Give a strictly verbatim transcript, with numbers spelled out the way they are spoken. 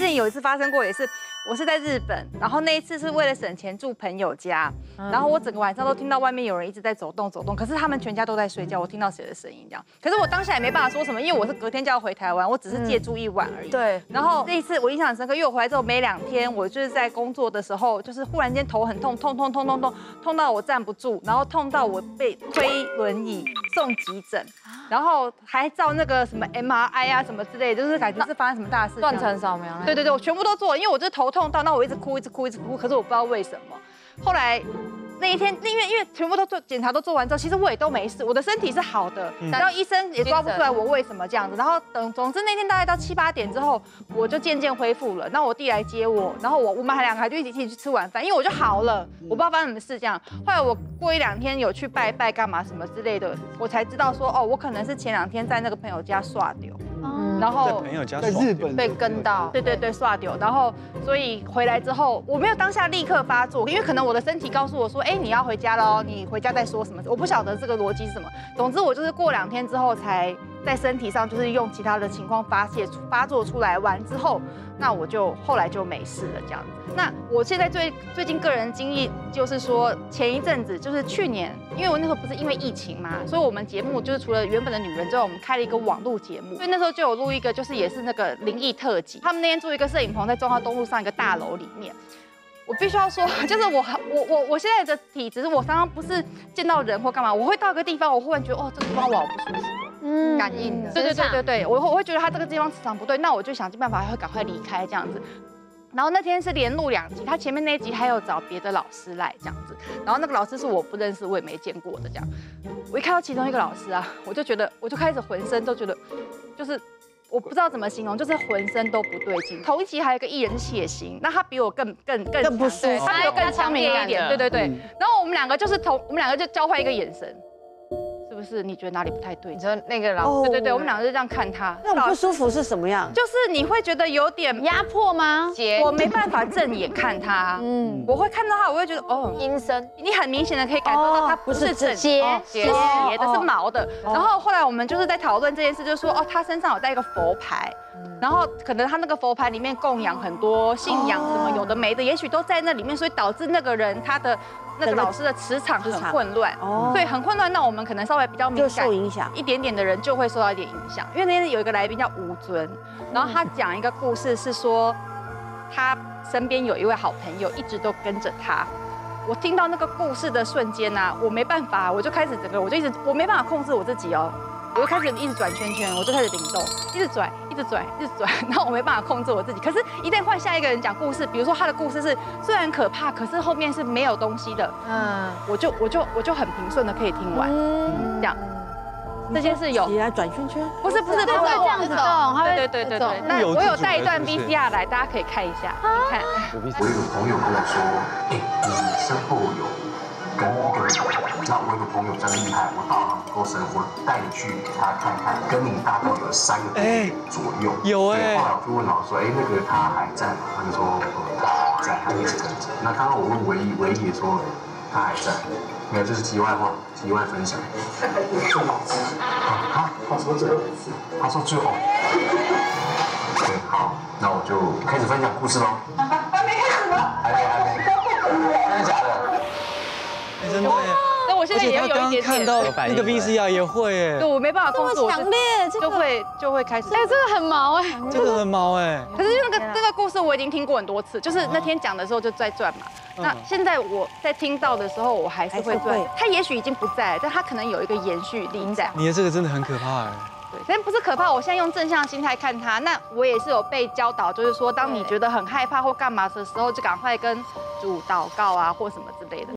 前有一次发生过，也是我是在日本，然后那一次是为了省钱住朋友家，然后我整个晚上都听到外面有人一直在走动走动，可是他们全家都在睡觉，我听到谁的声音这样。可是我当下也没办法说什么，因为我是隔天就要回台湾，我只是借住一晚而已。 对。 然后那一次我印象很深刻，因为我回来之后没两天，我就是在工作的时候，就是忽然间头很痛，痛痛痛痛痛，痛到我站不住，然后痛到我被推轮椅送急诊。 然后还照那个什么 M R I 啊什么之类的，就是感觉是发生什么大事。 断层扫描。 对对对，我全部都做了，因为我就是头痛到，那我一直哭一直哭一直哭，可是我不知道为什么。后来那一天，因为因为全部都做检查都做完之后，其实我也都没事，我的身体是好的，然后医生也抓不出来我为什么这样子。然后等总之那天大概到七八点之后，我就渐渐恢复了。那我弟来接我，然后我我们还两个还就一起一起去吃晚饭，因为我就好了，我不知道发生什么事这样。后来我过一两天有去拜拜干嘛什么之类的，我才知道说哦，我可能是前两天在那个朋友家刷丢。 然后朋友家在日本被跟到， 对对对，刷丢，然后所以回来之后，我没有当下立刻发作，因为可能我的身体告诉我说，哎，你要回家喽，你回家再说什么，我不晓得这个逻辑是什么。总之我就是过两天之后才在身体上就是用其他的情况发泄发作出来完之后，那我就后来就没事了这样子。那我现在最最近个人经历就是说，前一阵子就是去年，因为我那时候不是因为疫情嘛，所以我们节目就是除了原本的女人之外，我们开了一个网络节目，所以那时候就有录一个，就是也是那个灵异特辑。他们那天住一个摄影棚在中华东路上一个大楼里面。我必须要说，就是我我我我现在的体质，我常常不是见到人或干嘛，我会到一个地方，我忽然觉得哦，这个地方我好不舒服。 嗯，感应的， 对对对对对，我我会觉得他这个地方磁场不对，那我就想尽办法会赶快离开这样子。然后那天是连录两集，他前面那一集还有找别的老师来这样子，然后那个老师是我不认识，我也没见过的这样。我一看到其中一个老师啊，我就觉得，我就开始浑身都觉得，就是我不知道怎么形容，就是浑身都不对劲。同一集还有一个艺人是血型，那他比我更更更更不舒服， 他比我更强烈一点，对对对。然后我们两个就是同，我们两个就交换一个眼神。 是不是？你觉得哪里不太对？ 你说那个老， 对对对，我们两个就这样看他。 那种不舒服是什么样？ 就是你会觉得有点压迫吗？ 我没办法正眼看他，嗯，我会看到他，我会觉得哦， 阴森。 你很明显的可以感受到他不是正斜斜斜的，是毛的。然后后来我们就是在讨论这件事，就是说哦，他身上有带一个佛牌，然后可能他那个佛牌里面供养很多信仰什么有的没的，也许都在那里面，所以导致那个人他的。 那个老师的磁场很混乱，所以很混乱。那我们可能稍微比较敏感， 受影响一点点的人就会受到一点影响。因为那天有一个来宾叫吴尊，然后他讲一个故事，是说他身边有一位好朋友一直都跟着他。我听到那个故事的瞬间呢、啊，我没办法，我就开始整个我就一直我没办法控制我自己哦。 我就开始一直转圈圈，我就开始灵动，一直转，一直转，一直转，然后我没办法控制我自己。可是，一旦换下一个人讲故事，比如说他的故事是虽然可怕，可是后面是没有东西的，嗯，我就我就我就很平顺的可以听完，这样。这件事有起来转圈圈， 不是不是不是这样子动，他会对对对对。那我有带一段 V C R 来，大家可以看一下，你看。 我有个朋友跟我说，哎，你身后有。 跟一个人，那我有个朋友真厉害，我道行够深，我带你去给他看看，跟你大概有三个月左右。 有哎。 后来我就问老师说，哎，那个他还在吗？他就说他还在，他一直跟着。那刚刚我问唯一，唯一也说他还在，没有，这是题外话，题外分享。啊，他说最后一次，他说最后。对，好，那我就开始分享故事喽。还没开始吗？还没，还没。真的假的？ 真的耶！ 那我现在也有一点点看到那个 V C R 也会耶， 对我没办法控制，我强烈， 就会就会开始。 哎，这个很毛哎， 这个很毛哎。 可是那个这个故事我已经听过很多次，就是那天讲的时候就在转嘛。那现在我在听到的时候，我还是会转。它也许已经不在，但它可能有一个延续力在。 你的这个真的很可怕哎。 对，但不是可怕。我现在用正向的心态看它，那我也是有被教导，就是说，当你觉得很害怕或干嘛的时候，就赶快跟主祷告啊，或什么之类的。